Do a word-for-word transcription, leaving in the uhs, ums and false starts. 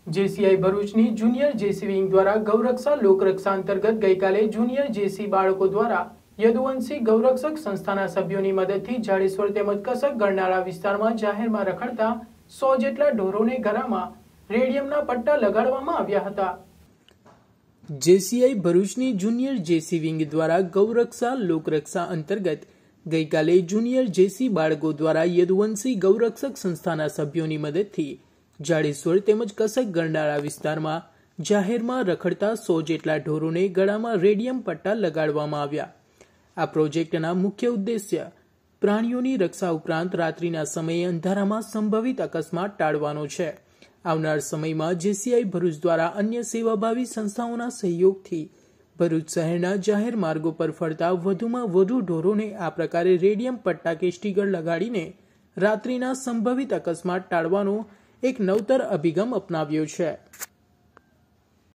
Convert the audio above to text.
JCI ભરૂચની junior જેસી wing દ્વારા ગૌરક્ષા લોકરક્ષા અંતર્ગત ગઈકાલે જુનિયર જેસી બાળકો દ્વારા યદુવંશી ગૌરક્ષક સંસ્થાના સભ્યોની મદદથી જાડેશ્વર તેમજ કસક ગરનાળા વિસ્તારમાં જાહેરમાં રખડતા સો જેટલા ઢોરોને ગળામાં રેડિયમના પટ્ટા લગાડવામાં આવ્યા હતા। જેસીઆઈ ભરૂચની જુનિયર જેસી વિંગ દ્વારા ગૌરક્ષા લોકરક્ષા અંતર્ગત ગઈકાલે જુનિયર જેસી બાળકો દ્વારા યદુવંશી ગૌરક્ષક સંસ્થાના સભ્યોની મદદથી જાડેશ્વર તેમજ કસક ગરનાળા વિસ્તારમાં જાહેરમાં રખડતા સો જેટલા ઢોરોને ગળામાં રેડિયમ પટ્ટા લગાડવામાં આવ્યા। આ પ્રોજેક્ટના મુખ્ય ઉદ્દેશ્ય પ્રાણીઓની રક્ષા ઉપરાંત રાત્રિના સમયે અંધારામાં સંભવિત અકસ્માત ટાળવાનો છે। આવનાર સમયમાં જેસીઆઈ ભરૂચ દ્વારા અન્ય સેવાભાવી સંસ્થાઓના સહયોગથી ભરૂચ શહેરના જાહેર માર્ગો પર ફરતા વધુમાં વધુ ઢોરોને આ પ્રકારે રેડિયમ પટ્ટા કે સ્ટીકર લગાડીને રાત્રિના સંભવિત અકસ્માત ટાળવાનો એક નવતર અભિગમ અપનાવ્યો છે।